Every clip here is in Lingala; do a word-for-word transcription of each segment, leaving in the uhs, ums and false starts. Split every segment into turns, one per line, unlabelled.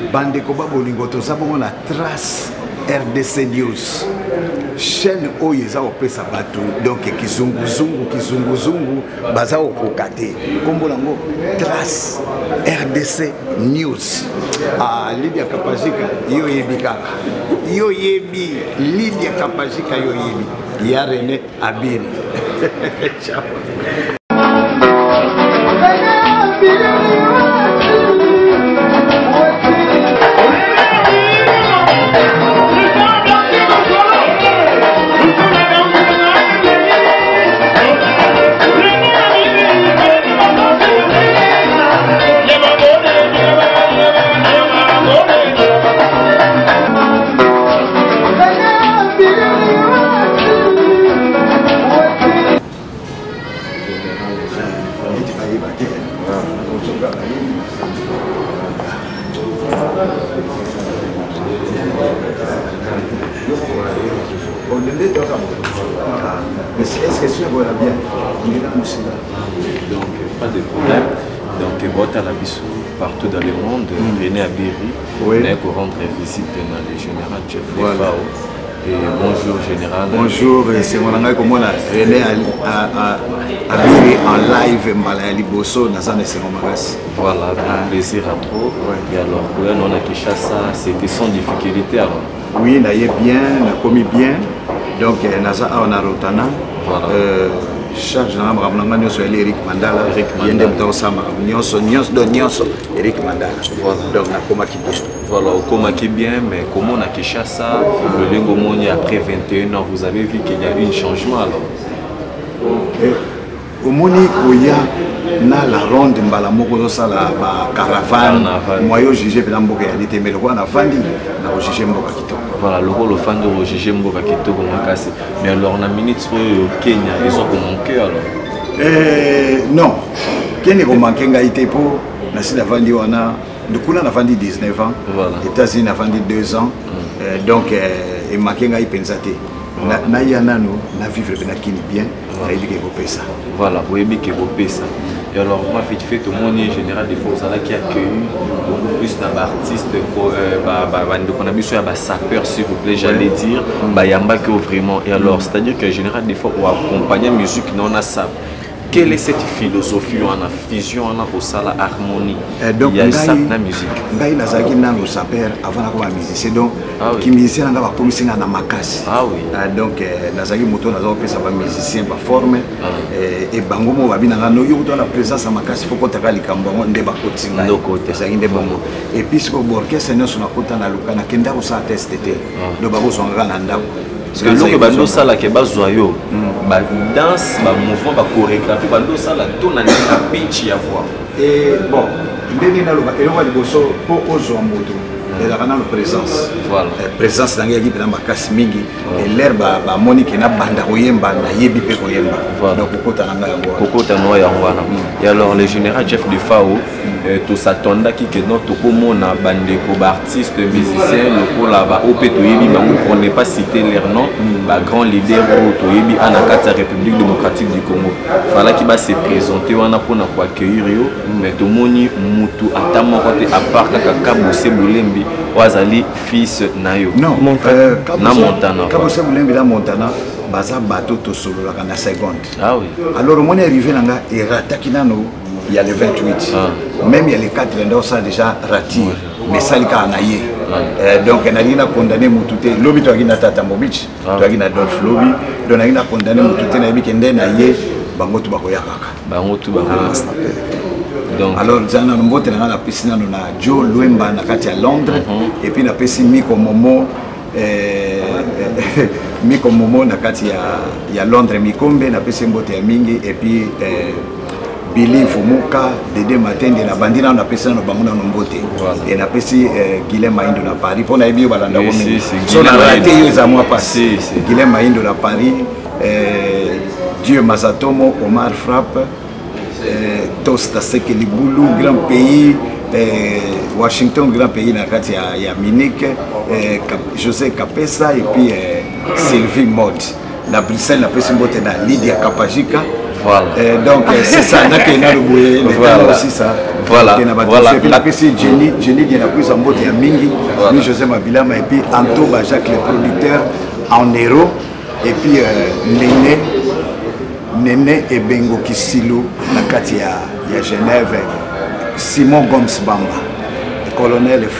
bandeko babolingo toza bongo na Trace R D C News chaîne oyo eza kopesa bato donc kizunguzungu kizunguzungu baza kokoka te kombo nango Trace R D C News. Ah, Lydia Kapajika yo yebi kaka yo yebi Lydia Kapajika yo yebi ya René Abiri. Ciao.
Est-ce que ça va bien? Donc, pas de problème. Donc, votre Alabiso partout dans le monde, mm. René Abiri, oui. On est pour rendre visite dans le général Jeff voilà. Defao. Et bonjour général.
Bonjour, c'est mon ami comme moi, René Abiri en live, Mbalali Bosso, Nazane Seromagas.
Voilà, un plaisir à trop. Ouais. Et alors, pour nous, on a Kinshasa, c'était sans difficulté alors.
Oui, on a bien, on a commis bien. Donc, Naza on a Rotana. Voilà. Euh, charge de l'âme, sur Eric Mandala. Eric Mandala. Eric Mandala. Voilà. Donc, on a commis bien.
Voilà, on commis bien, mais comment on a Kinshasa, le Lingomoni après vingt et un ans, vous avez vu qu'il y a eu un changement alors.
Au Moni, il y a la ronde de Mbalamoko, la caravane, moi je juge que Mboka réalité, mais le roi n'a pas dit, n'a jugé Mboka Kito.
Voilà, le rôle de fan de juger Mboka Kito, mais alors on a minutes au Kenya, ils ont manqué alors.
Non, Kenya a manqué Ngaïté pour la Sida Vandi, on a de Kula n'a vendu dix-neuf ans, les États-Unis n'a vendu deux ans, donc il manqué Ngaïté Penzate. Na yanano na vivre bien na éduquer vos ça.
Voilà, vous aimez que vous ça. Et alors moi vite fait tout le monde général des forces là qui accueille beaucoup plus d'artistes pour bah bah on a mis sur un sapeur s'il vous plaît j'allais dire bah yamba que vraiment et alors c'est à dire que général des forces pour accompagner musique non a ça. Quelle est cette philosophie on a fusion on a au sala harmonie
donc
il y a ça dans la musique
ngai nazaki nano sapeur avant la comme musicien donc qui musicien nga ba komisi nga na makasi
ah oui
donc nazaki moto nazo pesa ba musicien ba forme et bango mo babi nga no yo to la présence à makasi faut ko taka likambo nde ba kotinga
ndoko te
ça inde bongo et puis ce que orchestre nyonso na kota na lukana kenda ko sa test te do ba ko songa na ndako.
Parce que lorsque bando sala ke bazoyo ba danse ba mouvement ba chorégraphie bando sala tout na na pitch ya voix
et bon ndeni na loba eloko liboso po ozo moto et la présence
voilà
présence dans l'équipe dans makasi mingi et l'air ba ba monique na banda koyemba na yebi pe koyemba donc kokota na yango
kokota no ya wana et alors le général Jeff Defao tout s'attendait que notre komona bande ko ba artiste musicien loko la ba opé to yebi ba pour ne pas citer leur nom ba grand leader to yebi anakata République démocratique du Congo fallait qu'il va se présenter wana pour na ko accueillir yo mais to moni mutu atamo côté à part kaka bose bulembi wazali fils nayo
non
euh, na Montana
quand c'est bulembi la Montana baza bateau to solo la na seconde
ah oui
alors mon arrivé là et rataki nano il y a le vingt-huit ah. Même il y a les quatre là ça déjà raté ouais. Mais ça lika anaye ah. Donc on a dit condamné mutute lobi to agina tata mobich to agina Dolph lobi donc on a condamné mutute na biki ndé naye bango to bakoya kaka
bango to bakoya snapper.
Donc, alors, jana mbote na la piscine na Joe Luemba na kati à Londres uh-huh. Et puis na pesi Miko Momo eh, Miko Momo na kati ya ya Londres Mikombe na pesi mbote ya mingi et puis eh, Billy Fumuka Dede Matende na bandina na pesi na bango na mbote et na pesi eh, Guilhem Maindo na Paris pour na ebio balanda wo mingi so na raté yo za moi passé Guilhem Maindo na Paris eh, Dieu Mazatomo Omar Frappe eh, Tosta Sekeli Boulou grand pays eh, Washington grand pays na kati ya, ya Munich eh, José Capesa et puis eh, Sylvie Mode na Bruxelles na pesi mbote na Lydia Kapajika
Voilà.
Euh, donc c'est ça, on a le boué,
voilà.
aussi ça.
Voilà. Voilà.
Et puis la P C Jenny, Jenny qui a pris en mode à Mingi, lui José Mabilama et puis Anto Bajak, les producteurs en héros. Et puis Néné, Néné et Bengo Kisilo, la Katia, il y a Genève, Simon Goms Bamba, le colonel et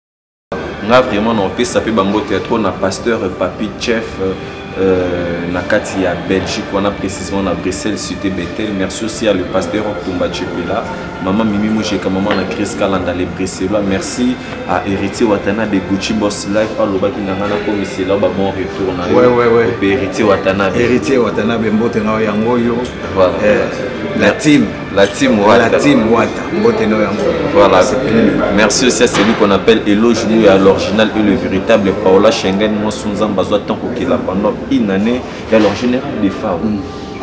nga vraiment on peut s'appeler bango théâtre na pasteur papi chef euh, na kati ya Belgique on a précisément na Bruxelles cité Bethel. Merci aussi à le pasteur Okumba Chepela, maman Mimi Moucheka, maman na Chris Kalanda les Bruxellois. Merci à Héritier Watana de Gucci Boss Life par le baki na ngana comme c'est là ba bon retour na
ouais ouais ouais
Héritier Watana
Héritier Watana bembote na yango yo
voilà
la team
la team Wata
la team Wata mbote na yango
voilà. Merci aussi à celui qu'on appelle Eloge nous à l'original et le véritable Paola Schengen Monsunza Bazwa tant qu'il a pendant une année et alors général des femmes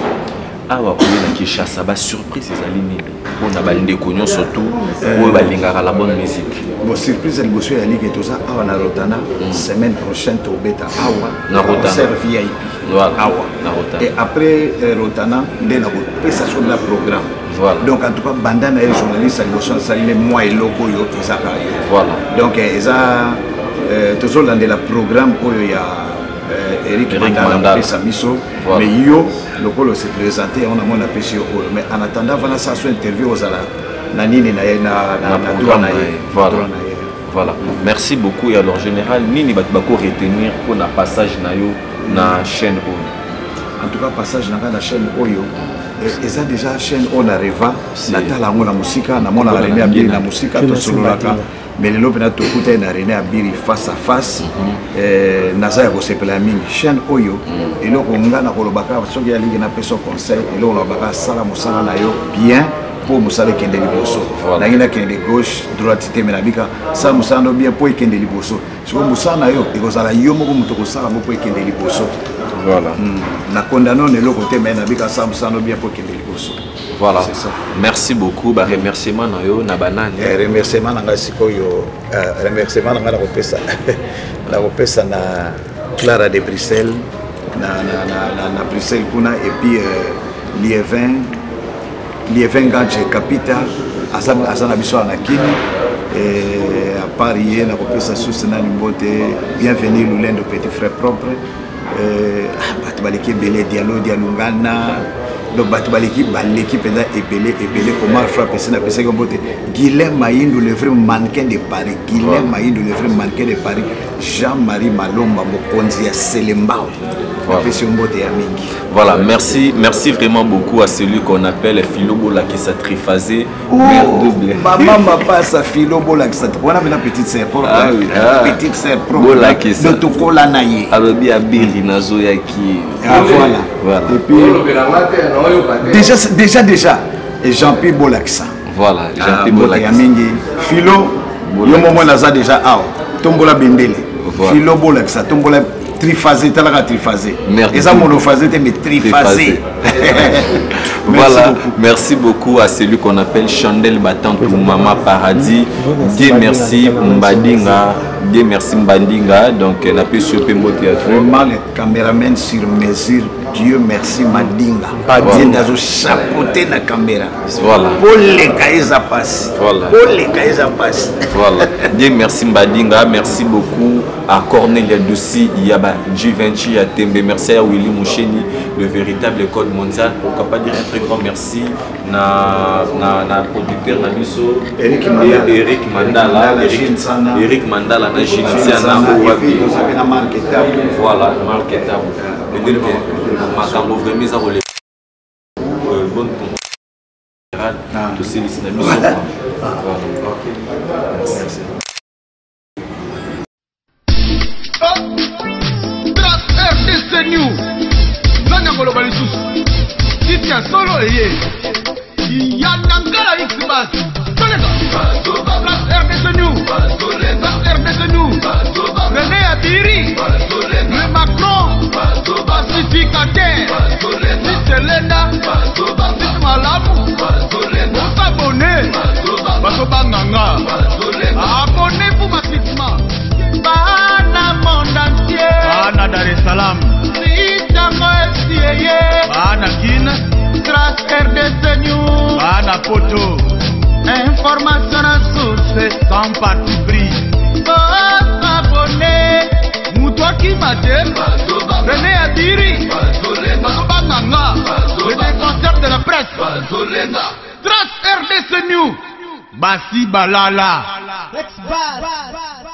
ah ouais na Kinshasa ba surprise les alignés on a balindé cognon surtout pour balingara la bonne musique
bon surprise elle bosse la ligue et tout ça ah na Rotana semaine prochaine au beta ah
na Rotana
V I P
voilà
ah
na Rotana
et après Rotana dès la pesa sur le programme
voilà.
Donc en tout cas bandana et journaliste elle bosse ça les mois et logo yo ça
voilà
donc ils a toujours dans le programme où il y a Eric, Eric Mandala, Samiso, voilà. Mais yo, le pôle s'est présenté, on a mon appel sur eux. Mais en attendant, voilà ça soit interview aux ala, Nani na na na douane.
Voilà. Voilà. Merci beaucoup et alors général, nini bat bako retenir pour na passage na yo na chaîne Oyo.
En tout cas passage na la chaîne Oyo. Et ça déjà chaîne on arriva, natala ngo na musika, na mona la na bien na musika to sololaka. Mais le lobby n'a tout coûté n'a rien à biri face à face. Naza ya kosepela mingi chaîne Oyo et là on nga na kolobaka soki ya ligue na peso conseil et là on lobaka sala musala na yo bien pour musala kende liboso. Na ngina kende gauche droite te menabika sala musala no bien pour kende liboso. So musala na yo ekozala yo moko muto kosala mo pour kende liboso.
Voilà.
Na condamnon le côté menabika sala musala no bien pour kende liboso.
Voilà, merci beaucoup. Bah, remerciement na yo na banane.
Eh, remerciement na ngasiko yo, remerciement na ngala kopesa. La kopesa na Clara de Bruxelles, na na na na Bruxelles kuna et puis Lievin, Lievin Ganche Capita, asana asana biso na kini et à Paris na kopesa sous na nimbote. Bienvenue Lulendo petit frère propre. Euh, bat baliki belé dialogue dialungana. Donc, l'équipe, l'équipe est ébélée, ébélée. Comment frapper ça? C'est comme Guilhem Maïndou, le vrai mannequin de Paris. Guilhem Maïndou, le vrai mannequin de Paris. Jean-Marie Malomba, Mokonzia Selembao.
Voilà, merci, merci vraiment beaucoup à celui qu'on appelle Philobola qui s'est triphasé.
Maman m'a pas sa Philobola qui s'est triphasé. On a une petite sœur propre.
Ah oui,
petite sœur propre.
Bola qui s'est
triphasé.
Alors bien Biri Nazoya qui.
Ah voilà. Voilà. Et puis déjà déjà déjà et Jean-Pierre Bolaksa.
Voilà, Jean-Pierre Bolaksa.
Philo, yo moment naza déjà ah. Tombola Bendele. Philo Bolaksa, tombola triphasé, talaka triphasé. Et ça monophasé mais triphasé.
Voilà, merci beaucoup à celui qu'on appelle Chandel Battante ou Maman Paradis. Dieu merci Mbadinga, Dieu merci Mbadinga. Donc elle a pu choper mon théâtre.
Vraiment le caméraman sur mesure. Dieu merci Madinga. Pas Dieu dans le chapeauté la caméra.
Voilà.
Pour les caïsa passe.
Voilà.
Pour les caïsa passe.
Voilà. Dieu merci Mbadinga. Merci beaucoup à Cornelia Dussi, Yaba Givenchy, à Tembe. Merci à Willy Moucheni, le véritable code mondial. Pourquoi pas dire un très grand merci na na na producteur na biso
Eric Mandala.
Eric Mandala. Eric, Eric Mandala na Jinsiana Ouabi. Voilà, marketable. Makambo vraiment ça relève bonne tout ces listes na biso.
Titia solo eye Yanangala Xbas Tolega Place R D C New Place R D C New René Abiri Le Macron Pacificateur Selena Malamu Abonné Basobanganga Abonnez-vous massivement Bana monde entier Bana Dar es Salaam Bana Guinée parti pris. Abonné, Moutouaki Matel, René Adiri, Banganga, le défenseur de la presse, Trace R D C New, Bassi Balala.